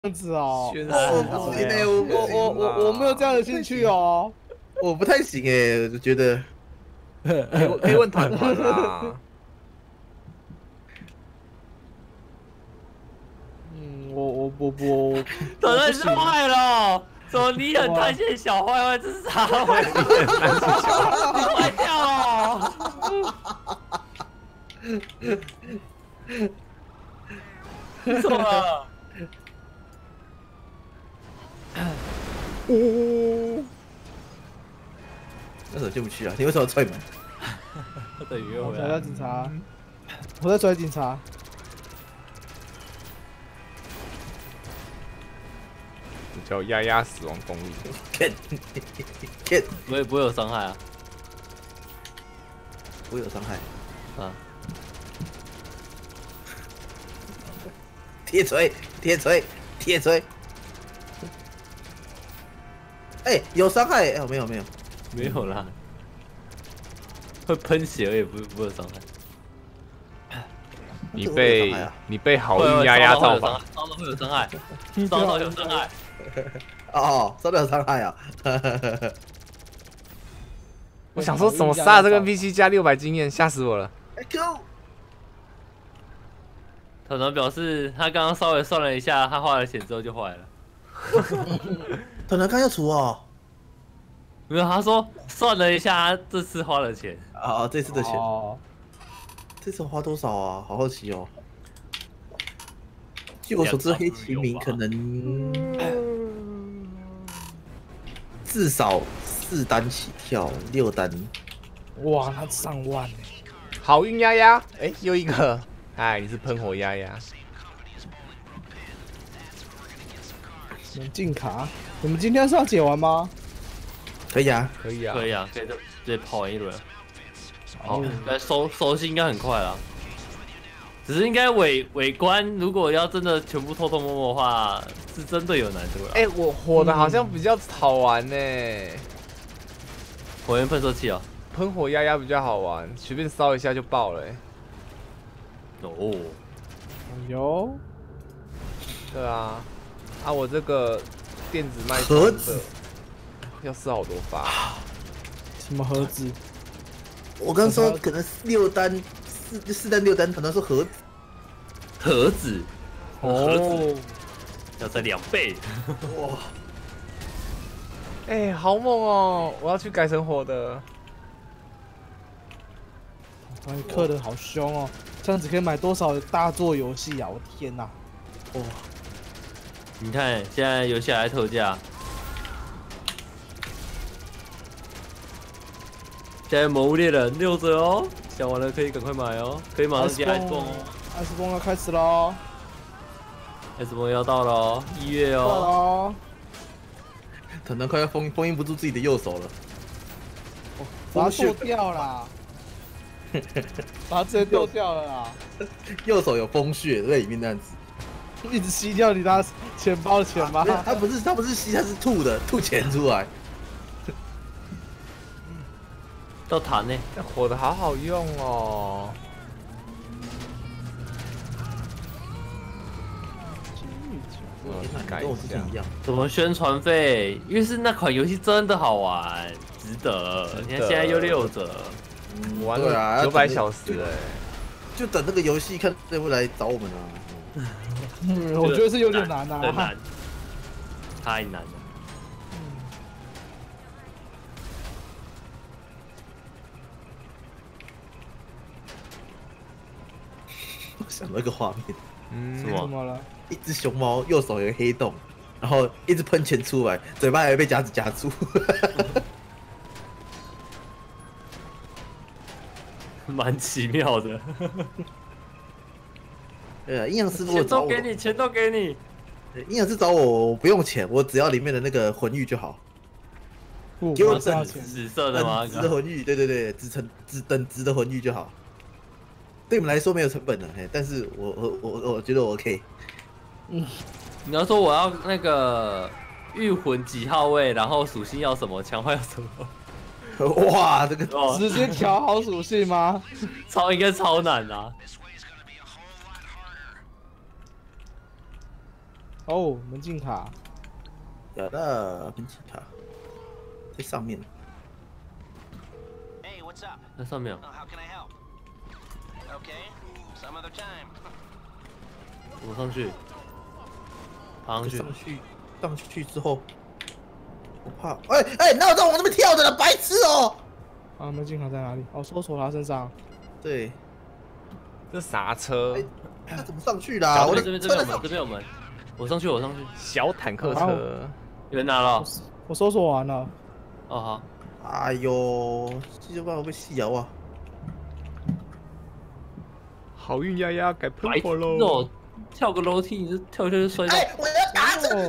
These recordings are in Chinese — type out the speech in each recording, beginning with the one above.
样子哦， 宣我不行哎， 我没有这样的兴趣哦， 我不太行哎，我觉得可以问团团啦。 我团团是坏了，怎么你很贪心小坏坏，这是啥回事？你坏掉了！你怎么了？ 为什么进不去啊？你为什么要踹门？ 等于我在回来。 警察，我在追警察。 叫丫丫死亡公寓。 看， 不会有伤害啊。 我有伤害。 啊， 铁锤，铁锤，铁锤。哎，有伤害哎，没有没有。 没有啦，会喷血而已，不会有伤害。 你被好运丫丫造访， 烧到会有伤害，烧到有伤害。 哦，烧到有伤害啊！ 我想说怎么杀这个 NPC 加600经验，吓死我了。 团团表示他刚刚稍微算了一下，他花了钱之后就坏了。 团团刚要除哦。 没有，他说算了一下，他这次花了钱。 啊，这次的钱， 哦， 这次花多少啊？好好奇哦。据我所知，黑麒麟可能至少4单起跳，6单。 哇，那上万呢！ 好运丫丫，哎，又一个，哎，你是喷火丫丫。 眼镜卡，我们今天是要解完吗？ 可以啊， 可以啊， 可以啊，可以直接跑完一轮。好，该收心应该很快啦。只是应该尾关，如果要真的全部偷偷摸摸的话，是真的有难度了。 哎，我火的好像比较好玩呢， 火焰喷射器啊， 喷火丫丫比较好玩，随便烧一下就爆了。 哦， 有对啊，啊，我这个电子麦盒子要撕好多发。 什么盒子？ 我刚说可能6单4单6单，可能是盒子。 盒子哦， 要再2倍。 哇， 哎，好猛哦！我要去改成火的。 把你克的好凶哦！这样子可以买多少大作游戏啊！我天哪！ 哇， 你看现在游戏还在特价，现在《魔物猎人》6折哦，想玩了可以赶快买哦，可以马上接 iPhone 哦。 艾斯崩要开始喽 ，iPhone 要到了哦，1月到哦。 喽！ 可能快要封印不住自己的右手了。 把它剁掉啦！把它直接剁掉了啦！ 右手有风穴在里面那样子。 一直吸掉你的钱包的钱吗？ 他不是吸，他是吐钱出来。 到弹呢， 火的好好用哦。 跟我之前一样。 怎么宣传费？因为是那款游戏真的好玩，值得。你看现在又6折， 玩对啊了900小时哎。 就等那个游戏看会不会来找我们啊？ 我觉得是有点难啊， 很难，太难了。 我想到一个画面， 什怎么？ 么了？ 一只熊猫右手有个黑洞，然后一直喷钱出来，嘴巴还被夹子夹住。 蛮奇妙的。 阴阳师如果钱找我， 都给你，钱都给你。 阴阳师找我不用钱，我只要里面的那个魂玉就好。 不， 给我是要钱。 紫色的吗？ 等值的魂玉，对对对，等值的魂玉就好。对你们来说没有成本的，但是我觉得我 OK。 你要说我要那个御魂几号位，然后属性要什么，强化要什么？ 哇，这个直接调好属性吗？ 应该超难啊！ 哦，门禁卡。 有的门禁卡在上面。 在上面。我上去，爬上去。 上去之后，我怕。哪有在往那边跳的了，白痴哦！ 啊，门禁卡在哪里？哦，搜索他身上。 对。 这啥车？ 他怎么上去啦？我这边有门。我上去。 小坦克车。 有人拿了。 我搜索完了。 哦好。 哎呦，这就把我被戏摇啊！ 好运丫丫改喷火喽！ 哦，跳个楼梯你就跳下去摔到。 我要打这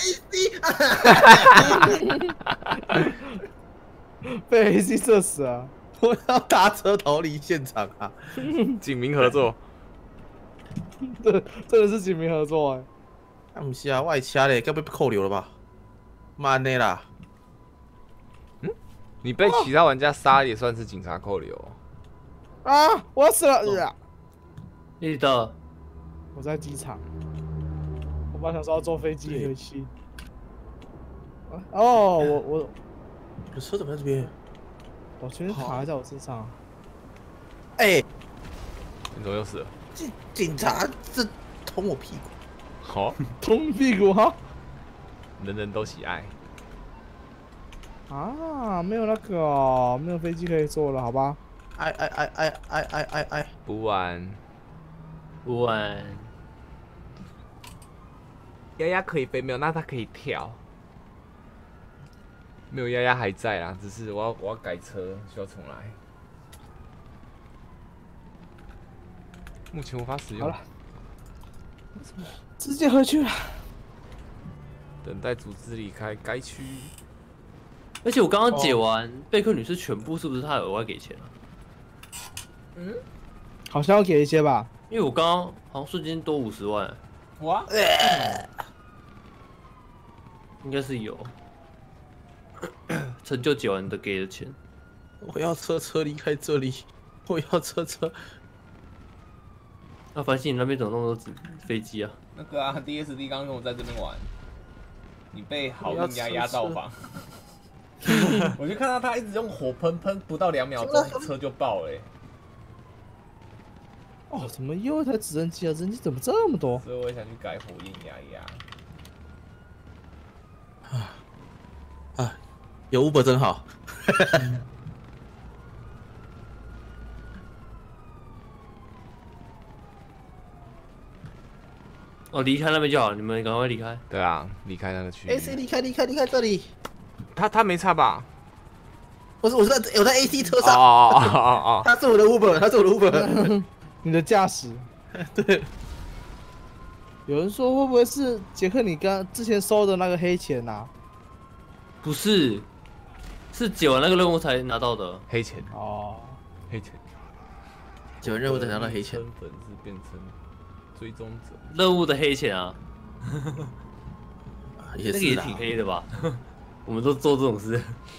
AC， 被 AC 射死啊！ 我要搭车逃离现场啊！ 警民合作。 对，真的是警民合作哎。 那不是啊，外掐嘞，该不会被扣留了吧？慢的啦。 你被其他玩家杀也算是警察扣留。 啊！我要死了！ 你的。 我在机场。我本来想说要坐飞机回去。哦，我车怎么在这边？ 我全卡在我身上。 你怎么又死了？ 警察这捅我屁股。 好， 捅屁股哈。 人人都喜爱。 啊，没有那个哦，没有飞机可以坐了，好吧？ 不玩。丫丫可以飞没有？那它可以跳。没有丫丫还在啦，只是我要改车，需要重来。目前无法使用。 好了，直接回去了。 等待组织离开该区域。 而且我刚刚解完贝克女士全部，是不是他有额外给钱啊？ 好像要给一些吧。 因为我刚刚好像瞬间多50万。 哇！ 应该是有。成就解完的给的钱。 我要车离开这里，我要车。 那繁星你那边怎么那么多飞机啊？ 那个啊 ，DSD 刚跟我在这边玩，你被好运丫丫造访。我就看到他一直用火喷，不到2秒钟车就爆了。 哦，怎么又一台直升机啊？直升机怎么这么多？ 所以我也想去改火焰丫丫。 有 Uber 真好。 哦，离开那边就好，你们赶快离开。 对啊，离开那个区域。 AC 离开这里。 他没差吧？ 我在 AC 车上。 哦。 他是我的 Uber， 你的驾驶。 对。 有人说会不会是杰克你之前收的那个黑钱啊？ 不是，是解完那个任务才拿到的黑钱。 哦， 黑钱。 解完任务才拿到黑钱。 身份是变成追踪者。 任务的黑钱啊。 也是。 那个也挺黑的吧？我们都做这种事。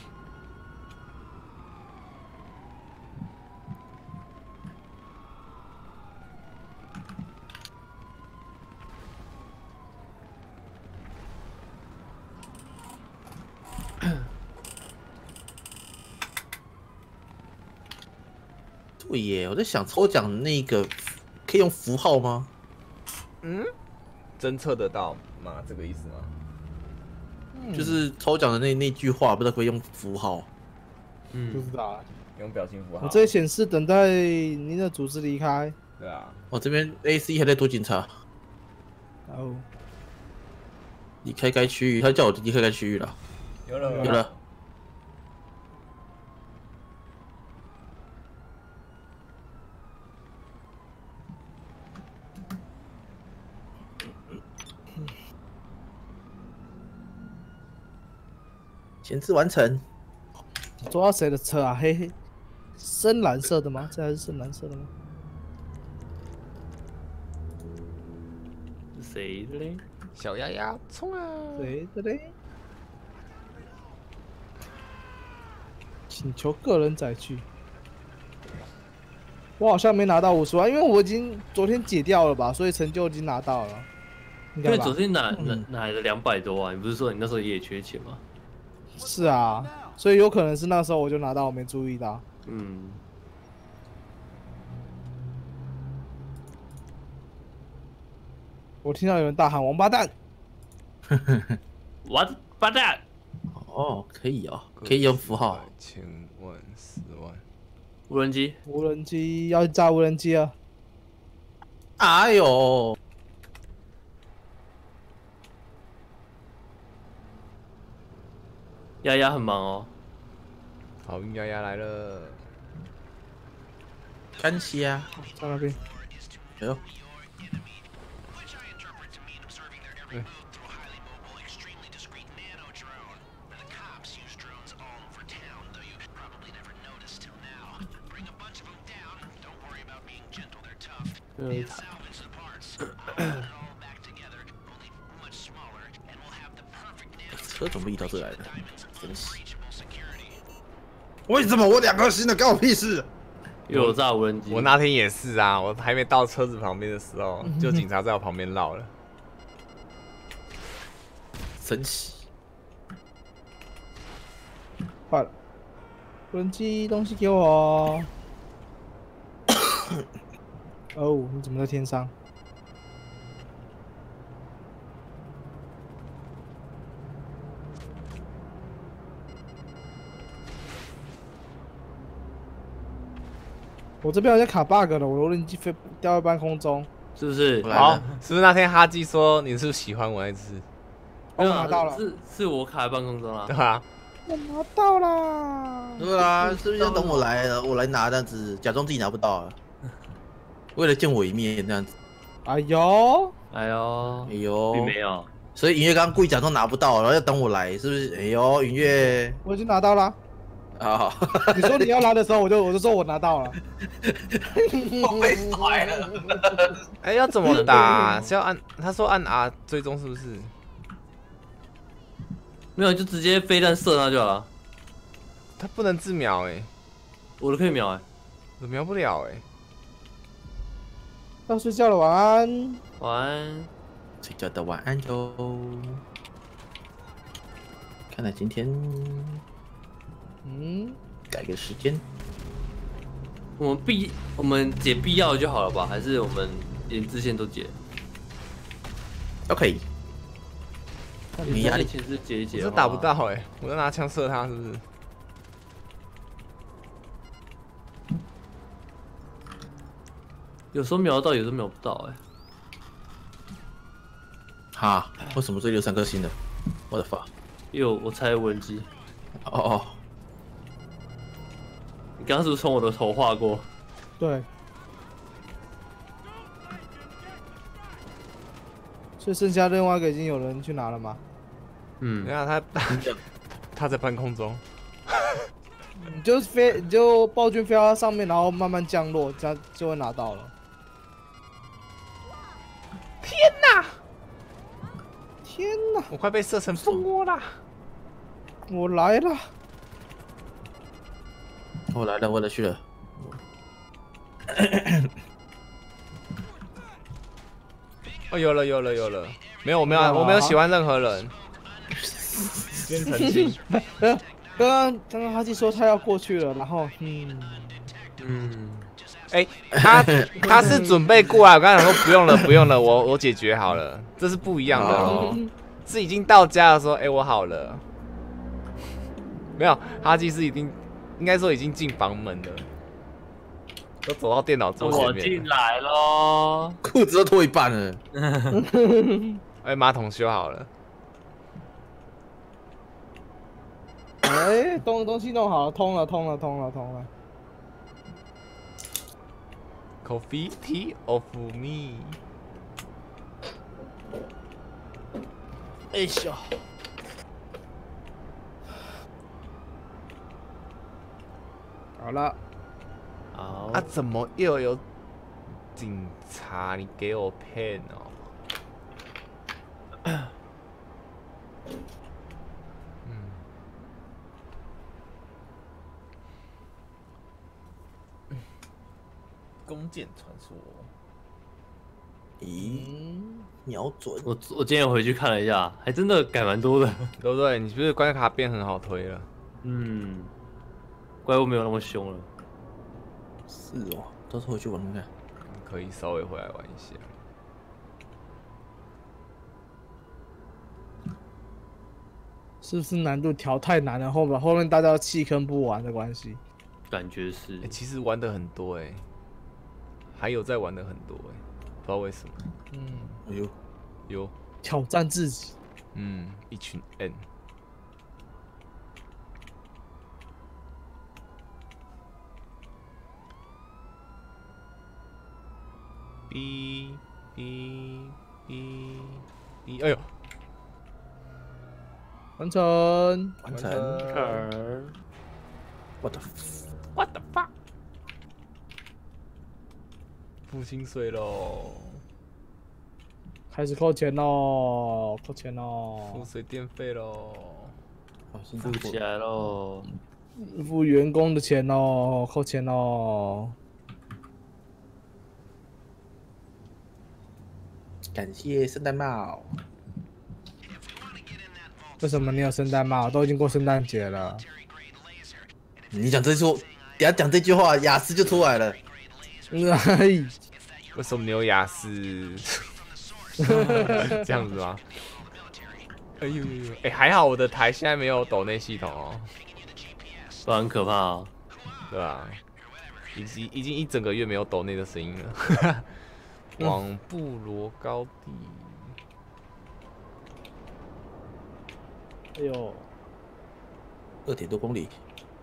对耶，我在想抽奖那个可以用符号吗？ 侦测得到吗？这个意思吗？ 就是抽奖的那句话，不知道可不可以用符号？ 不知道啊。 用表情符号。 我这里显示等待您的组织离开。 对啊。 我这边 AC 还在躲警察。 哦。 离开该区域，他叫我离开该区域了。 有了。 前置完成。 抓到谁的车啊？黑深蓝色的吗？这还是深蓝色的吗？ 是谁的嘞？ 小丫丫，冲啊！ 谁的嘞？请求个人载具。我好像没拿到50万，因为我已经昨天解掉了吧，所以成就已经拿到了。 应该吧因为昨？天哪来了200多啊？你不是说你那时候也缺钱吗？ 是啊，所以有可能是那时候我就拿到，我没注意到。 嗯， 我听到有人大喊“王八蛋我八蛋， 哦，可以哦，可以用符号。 千万10万， 无人机，”， 无人机要炸无人机了。 哎呦， 丫丫很忙哦。 好运丫丫来了。 感谢啊！ 在那边， 哎呦，车怎么移到这来的？真是。为什么我2颗星的关我屁事？ 又有炸无人机， 我那天也是啊，我还没到车子旁边的时候，就警察在我旁边绕了。 神奇！ 坏了，无人机东西给我。哦，你怎么在天上？我这边好像卡 bug 了，我的无人机飞掉在半空中。 是不是？ 来好了， 是不是那天哈基说你是不是喜欢我那只？ 我拿到了， 是我卡在半空中啊对。吧？ 我拿到啦！ 对啊，是不是要等我来了，我来拿这样子，假装自己拿不到啊？为了见我一面这样子。 哎呦， 哎呦，并哎呦， 没有。 所以云月刚刚故意假装拿不到，然后要等我来，是不是？哎呦，云月我已经拿到了。 啊， 你说你要拿的时候，我就说我拿到了。 我被甩了。 哎，要怎么打？是要按？他说按 R 追踪是不是？ 没有，就直接飞弹射他就好了。 他不能自瞄哎， 我的可以瞄哎。 我瞄不了哎。 要睡觉了，晚安。 晚安。 睡觉的晚安哟。看来今天嗯， 改个时间。 我们解必要的就好了吧？还是我们连支线都解？ 都可以。没压力前是解一解。 我是打不到哎，我要拿枪射他是不是？ 有时候瞄得到，有时候瞄不到哎。 哈，为什么这里有3颗星的？我的发。 我猜无人机。 哦哦， 你刚刚是不是从我的头划过？ 对。所以剩下另外一个已经有人去拿了吗？ 嗯你，看他在半空中， 你就暴君飞到上面，然后慢慢降落，这样就会拿到了。天哪！ 我快被射成蜂窝啦！ 我来了。 我来了，我来去了。 哦，有了，没有，我没有喜欢任何人。先澄清， 刚刚哈基说他要过去了，然后哎，他是准备过来，我刚才说不用了，我解决好了，这是不一样的哦。是已经到家的时候，哎，我好了。没有，哈基是应该说已经进房门了，都走到电脑桌前面。 我进来喽。 裤子都脱一半了。 哎，马桶修好了。 哎，东西弄好了，通了。 Coffee tea of me。 哎呦，好了， 好啊，怎么又有警察？你给我骗哦！弓箭传说。 咦， 瞄准。 我今天回去看了一下，还真的改蛮多的。 对不对？你不是关卡变很好推了？ 嗯，怪物没有那么凶了。 是哦，到时候回去玩玩看。 可以稍微回来玩一下。 是不是难度调太难了？后面大家弃坑不玩的关系。 感觉是其实玩的很多还有在玩的很多不知道为什么。 哎呦， 有挑战自己。 一群 N。哔哔哔哔，哎呦！ 完成。 完成。What the fuck？ 付薪水喽！ 开始扣钱喽，扣钱付喽， 水电费喽！ 富起来喽！ 付员工的钱喽，扣钱喽。 感谢圣诞帽。 为什么你有圣诞帽？都已经过圣诞节了。 你讲这句，等下讲这句话，雅思就出来了。 哎， 为什么你有雅思？这样子吗？哎呦呦呦！还好我的台现在没有抖内系统哦， 不然很可怕哦。 对吧？已经一整个月没有抖内的声音了。往布罗高地。 哎呦 2点多公里。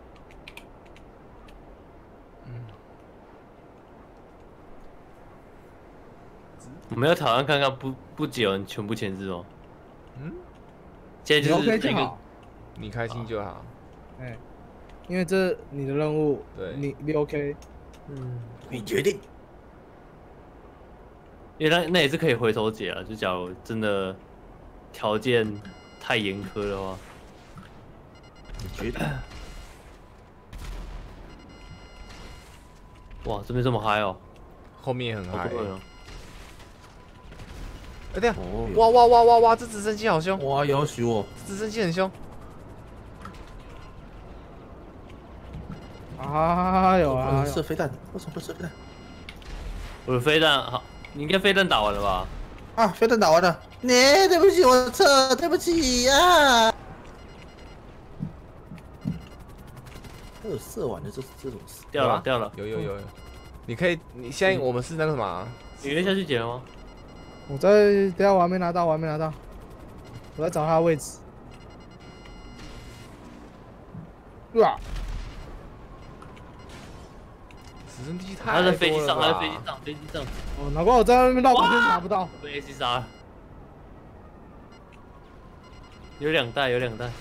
我们要挑战看看不解人全部前置哦。现在你就是 OK 就那个好。 你开心就好。 因为这你的任务， 对你 OK。 你决定。 因为那也是可以回头解啊，就假如真的条件太严苛的话， 你决定。 哇，这边这么嗨哦， 后面也很嗨。 好多人哦。 对呀， 哦， 哇哇哇哇哇！这直升机好凶， 哇，要许我。 直升机很凶。 哎呦啊！ 射飞弹，为什么不射飞弹？ 我的飞弹好，你应该飞弹打完了吧？ 啊，飞弹打完了。对不起，我撤，对不起呀。还有射完的这种事。 掉了掉了， 有。你可以，你现在我们是那个什么啊？ 你约下去捡了吗？ 我在，等下我还没拿到，我在找他的位置。哇！ 直升机太他在飞机上， 多了吧飞机上， 哦，难怪我在那边绕半天拿不到。 被 AC 杀了。有两袋。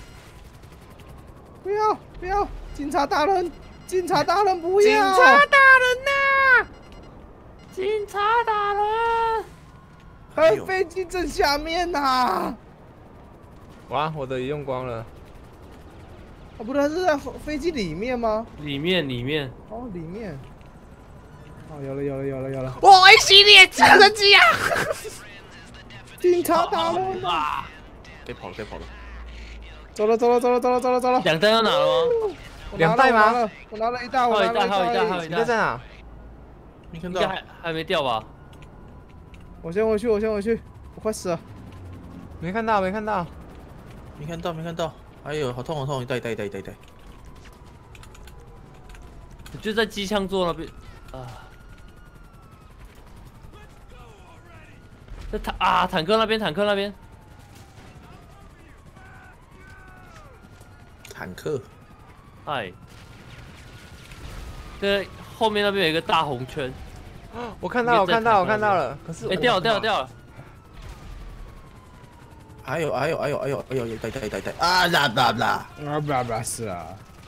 不要！警察大人不要！ 警察大人呐！ 警察大人！ 在飞机正下面呐！ 哇，我的也用光了。 哦，不对，是在飞机里面吗？ 里面。 哦，里面。哦，有了！ 哇，A 系列直升机啊！ 警察大人！ 啊！ 别跑了。 走了！ 两袋要拿了吗？ 两袋吗？ 我拿了一袋， 还有一袋。 你在哪？ 没看到应该。还没掉吧？ 我先回去，我快死了。 没看到。 没看到。哎呦，好痛！一袋。 就在机枪座那边啊。在坦克那边。 坦克。 嗨。对，后面那边有一个大红圈。 我看到了。可是掉了。 哎呦，带啊啦！ 不是啊！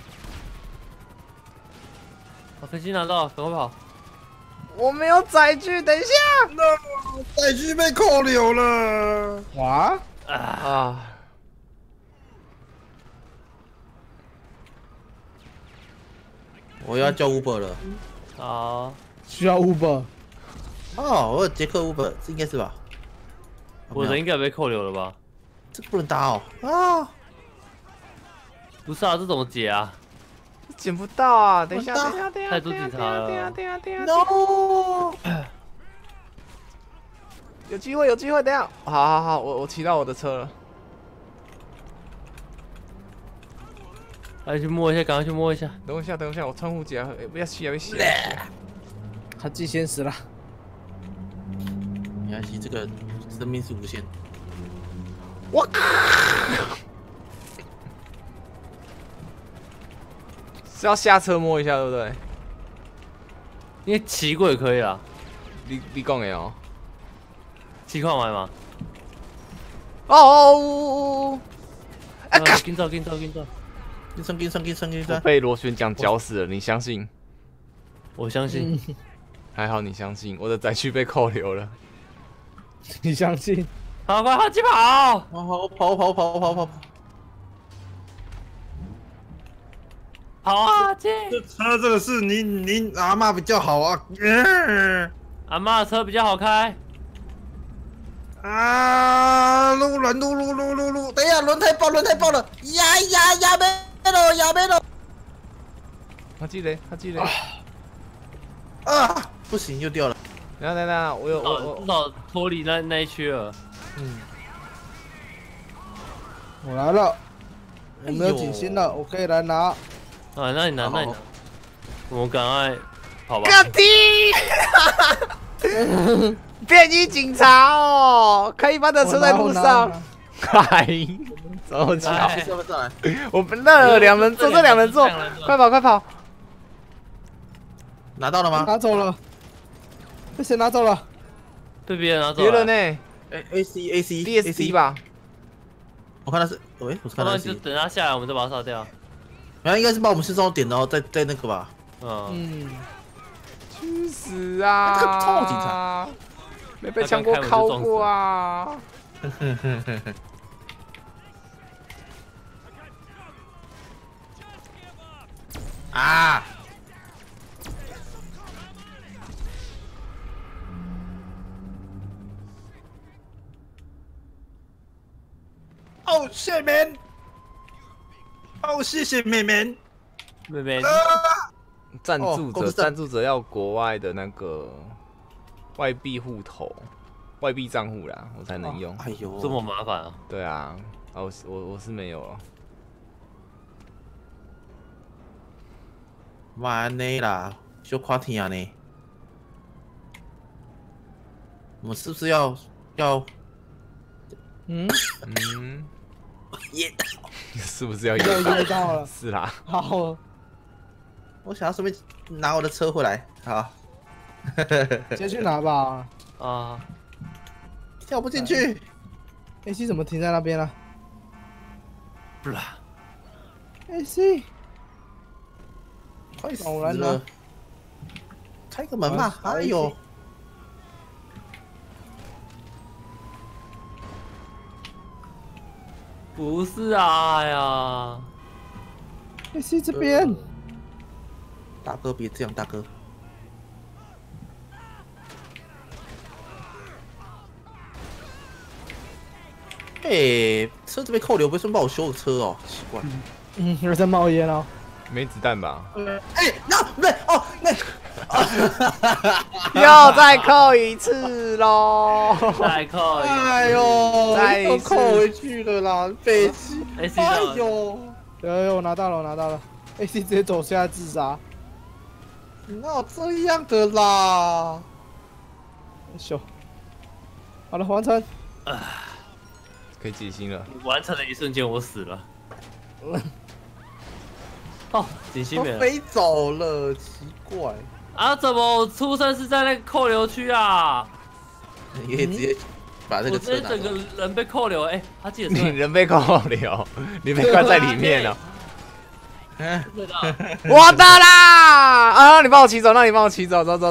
把飞机拿到，赶快跑！ 我没有载具，等一下。 载具被扣留了。 哇！ 我要叫 Uber 了。 好， 需要 Uber。 哦，我有捷克 Uber，这应该是吧？ 我人应该被扣留了吧？ 这个不能打哦啊！ 不是啊，这怎么解啊？ 捡不到啊！等一下， 我等一下，等一下， 太多警察了等一下，等一下，等一下， No， 有机会，有机会！等一下，好，我骑到我的车了。 来去摸一下，赶快去摸一下。 等我一下，等我一下，我窗户解，不要洗啊，不要洗啊！ 他记先死了。 没关系，这个生命是无限。 我靠！是要下车摸一下，对不对？ 因为骑过也可以啦， 你讲的哦。 骑快买嘛。 哦！啊！ 跟走。 跟上。 被螺旋桨绞死了，你相信？ 我相信。 还好你相信，我的载具被扣留了。 你相信？ 好，快起跑！ 跑！ 好啊，姐！ 这车这个是您阿嬷比较好啊。 阿妈的车比较好开。 啊！路，等一下，轮胎爆了！呀没了！ 他记得。 啊！不行，又掉了。 等下，我至少脱离那一区了。 我来了，我没有警心了，我可以来拿。 啊，那你拿。我们赶快跑吧。 个屁！便衣警察哦，开一般的车在路上。嗨，走起来！我们那两人坐，这两人坐，快跑！ 拿到了吗？ 拿走了。被谁拿走了？ 被别人拿走了。 别人呢？DSC 吧。 我看他是，喂，我看他是。 就等他下来，我们再把他杀掉。 然后应该是把我们身上点，然后再那个吧。 去死啊！ 这个臭警察， 没被枪锅敲过啊！ 啊！哦，谢妹，哦，谢谢妹妹。 赞助者要国外的那个外币户头、外币账户啦，我才能用。 哎呦， 这么麻烦啊！ 对啊，我是没有了。 完呢啦，小夸天啊呢。我们是不是要？噎到？ 是不是要噎到了？ 是啦。 好。 我想要顺便拿我的车回来，好。 先去拿吧。 啊， 跳不进去。 AC 怎么停在那边了？ 不啦。 AC， 快死了！ 了！开个门嘛！哎呦！ 不是啊，哎呀 ，AC 这边。 大哥别这样，大哥。哎，车子被扣留，不会顺便帮我修个车哦？奇怪。 有在冒烟哦。 没子弹吧？ 哎，那不对哦，那。 又再扣一次喽！ 再扣！ 哎呦， 再扣回去了啦，飞机！ 哎呦，我拿到了 ，AC 直接走下来自杀。 哪有这样的啦？ 秀，好了，完成。 可以解心了。 完成的一瞬间，我死了。哦，警心没了。 飞走了，奇怪。 啊，怎么我出生是在那个扣留区啊？ 你可以直接把这个车拿走。 我直接整个人被扣留，哎，他记得是。 你人被扣留，你被关在里面了。我的啦！啊，你帮我骑走，那你帮我骑走，走。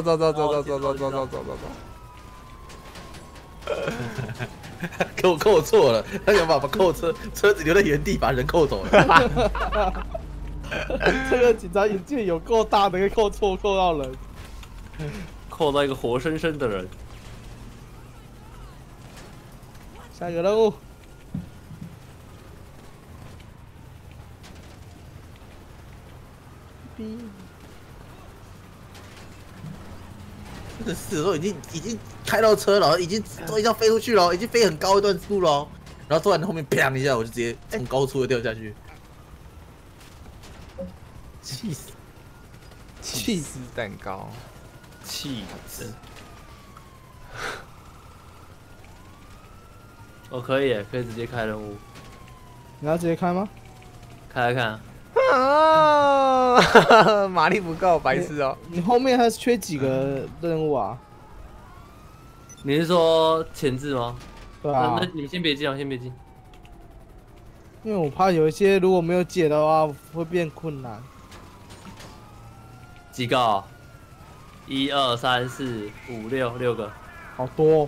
扣我错了，他想把扣车子留在原地，把人扣走了。 这个警察眼界有够大的，可以扣错扣到人， 扣到一个活生生的人。 下一个任务。 真的是都已经开到车了，都已经要飞出去了，已经飞很高一段路了，然后突然后面砰一下，我就直接从高处掉下去，气死！ 气死蛋糕， 气死！我可以，可以直接开任务。 你要直接开吗？ 开来看。 啊！马力不够，白痴哦！ 你后面还缺几个任务啊？ 你是说前置吗？ 对啊。 那你先别进啊，先别进。 因为我怕有一些如果没有解的话会变困难。 几个哦？1、2、3、4、5、6个。 好多哦。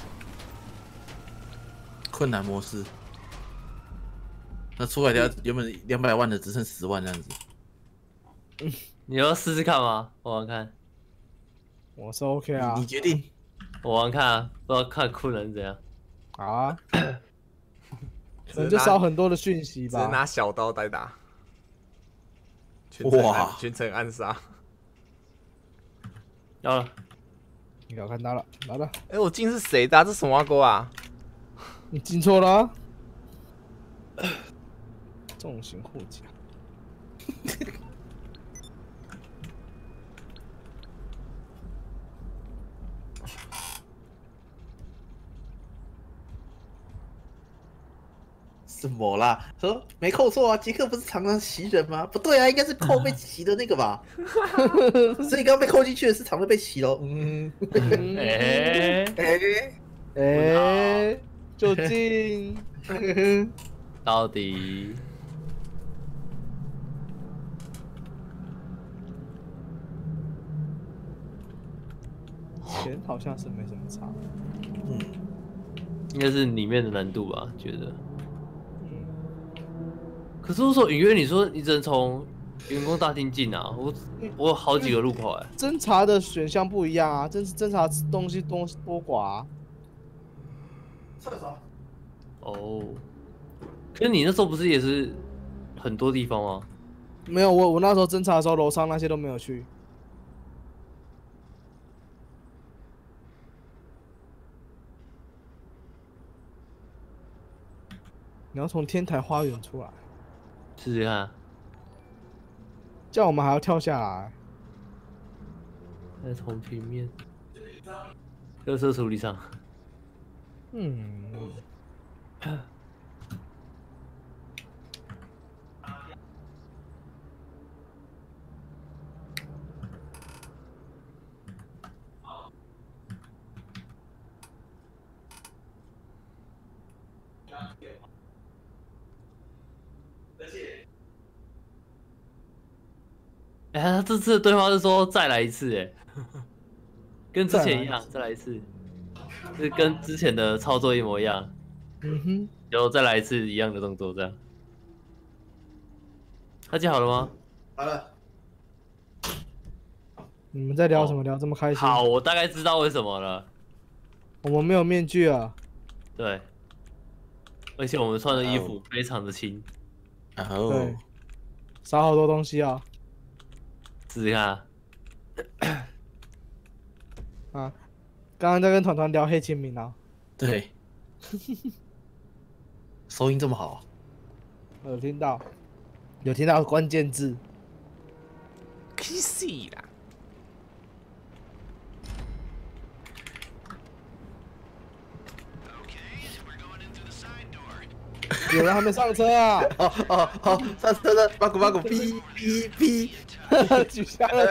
困难模式。那出来的原本200万的只剩10万这样子。 你要试试看吗？我玩看。 我是 OK 啊。 你决定。 我玩看啊，不知道看困难怎样。 啊。可能就少很多的讯息吧。 只能拿小刀来打。 哇！ 全程暗杀。 到了。 你看到了，来了。 哎，我进是谁的？这什么歌啊？ 你进错了啊。重型护甲。 什么啦？说没扣错啊，杰克不是常常袭人吗？不对啊，应该是扣被袭的那个吧？所以刚刚被扣进去的是常常被袭喽。 究竟到底？ 钱好像是没什么差。 应该是里面的难度吧，觉得。可是我说隐约，你说你只能从员工大厅进啊，我有好几个入口哎。 侦查的选项不一样啊，侦查东西多寡啊。 厕所。 哦。可是你那时候不是也是很多地方吗？ 没有，我那时候侦查的时候，楼上那些都没有去。你要从天台花园出来， 试试看。 这样我们还要跳下来。 再从平面。垃圾处理上。他这次的对话是说再来一次，哎，跟之前一样，再来一次，是跟之前的操作一模一样。然后再来一次一样的动作，这样。他记好了吗？ 好了。 你们在聊什么？聊这么开心？ 好，我大概知道为什么了。 我们没有面具啊。 对。而且我们穿的衣服非常的轻。 对。少好多东西啊。 试试看啊！刚刚在跟团团聊黑清明啊。 对。收音这么好。 有听到，有听到关键字。 PC 啦。 有人还没上车啊！ 好，上车了，八股，哔哔哔， 举下了。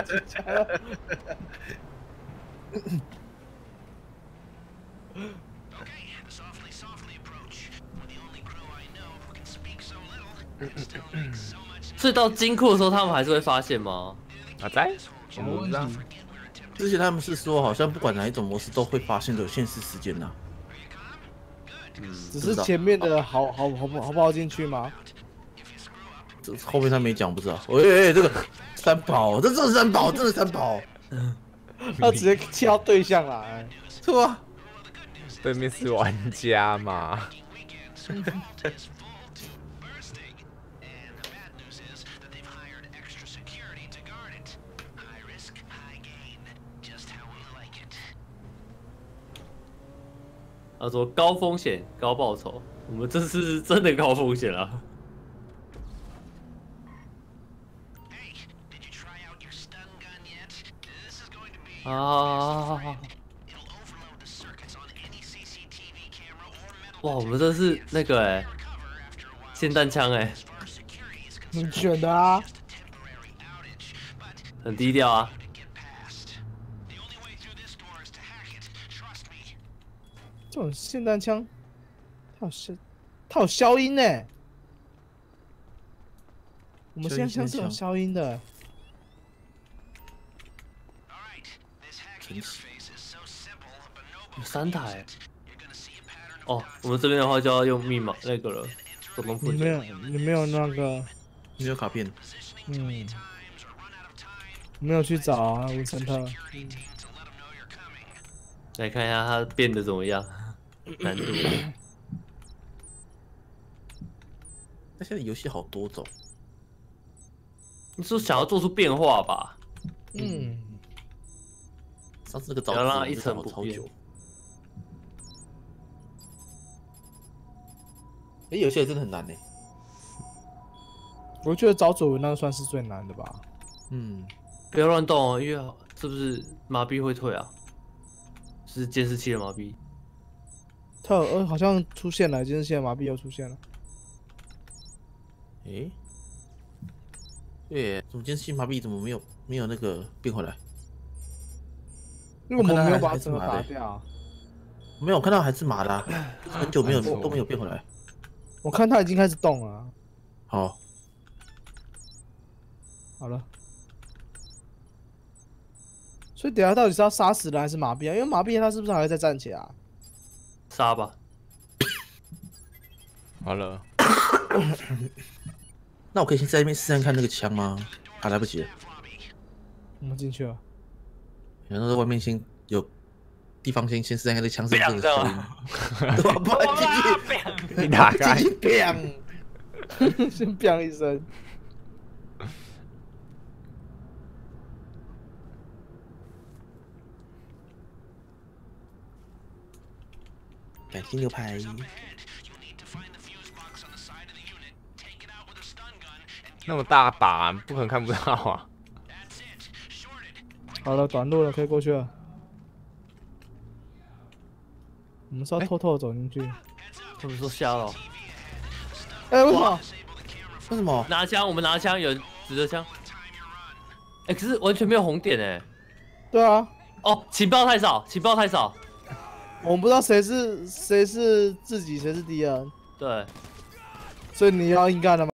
所以到金库的时候，他们还是会发现吗？ 在？我不知道。 之前他们是说，好像不管哪一种模式都会发现有限时时间呐。 只是前面的好不好进去吗？ 这后面他没讲，不知道。这个三宝，这是三宝，真的三宝。 他直接切到对象了， 是吧？ 对面是玩家嘛？ 他说高风险高报酬，我们这次是真的高风险啊！啊！哇，我们这是那个霰弹枪你选的啊？ 很低调啊。 这种霰弹枪，它有消音呢。我们霰弹枪是有消音的。 神奇。 有3台。哦，我们这边的话就要用密码那个了，手动复制。 你没有那个？ 没有卡片。 没有去找啊，文森特。 来看一下它变得怎么样，难度。 那现在游戏好多种。 你是想要做出变化吧？ 上次那个找要让它一成不变。 有些真的很难呢。 我觉得找左文那个算是最难的吧。 不要乱动哦，因为是不是麻痹会退啊？是监视器的麻痹。 它好像出现了，监视器的麻痹又出现了。 对，怎么监视器麻痹怎么没有那个变回来？ 因为我们没有把它整个打掉。 没有看到还是麻的啊，很久都没有变回来。 我看它已经开始动了。 好了。所以等下到底是要杀死人还是麻痹啊？因为麻痹他是不是还会再站起来啊？ 杀吧。 好了。 那我可以先在那边试看看那个枪吗？还来不及了。 我们进去了。 然后在外面先有地方先试看看这枪是不是这样。 你打开。 先 biang 一声。 感谢牛排。 那么大把，不可能看不到啊！ 好了，短路了，可以过去了。我们是要偷偷的走进去。 他们说瞎了。 为什么？ 为什么？ 拿枪，我们拿枪，有指着枪。可是完全没有红点对啊。 哦，情报太少，情报太少。 我们不知道谁是自己，谁是敌人。 对。 所以你要硬干的吗？